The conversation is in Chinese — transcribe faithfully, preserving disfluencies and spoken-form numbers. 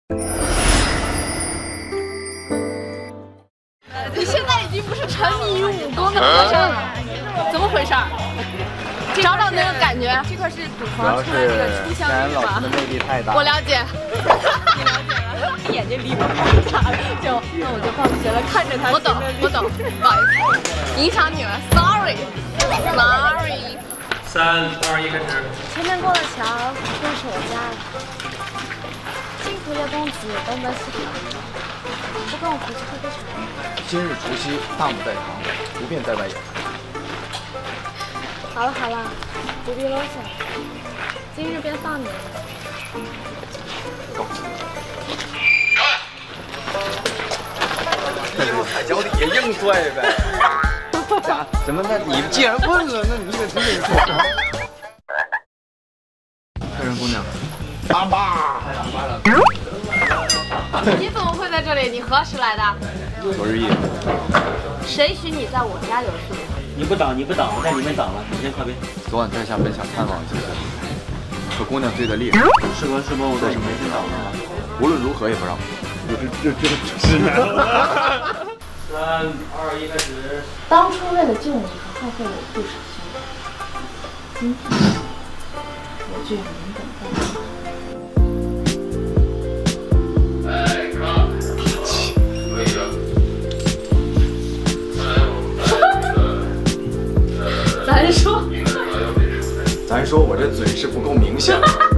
你现在已经不是沉迷于武功的和尚了，怎么回事？找找那个感觉。这块是赌房出来这个初相遇吧？ 的魅力太大。 我了解。 你了解了？眼睛离不开他，就那我就放学了，看着他。 我懂，我懂，不好意思，影响你了 ，sorry，sorry。 三二一，开始。 前面过了桥就是我家了。金蝴蝶公子东奔西跑，不跟我回去喝杯茶。 今日除夕，大母在堂，不便在外演。 好了好了，不必啰嗦，今日便放你了。 这是海椒底下硬拽呗。咋？怎么？那你既然问了，那你这个真得说。客人姑娘，阿爸。 你怎么会在这里？你何时来的？ 昨日夜。 谁许你在我家留宿？ 你不挡，你不挡，我在里面挡了。你先靠边。 昨晚在下本想探望一下，可姑娘醉得厉害。 是吗？是吗？我在里面先挡了。 无论如何也不让。就就就直男了。 三二一，开始。 当初为了救你和耗费我不少心力，今天我就要人本在身。咱说， 咱说我这嘴是不够明显。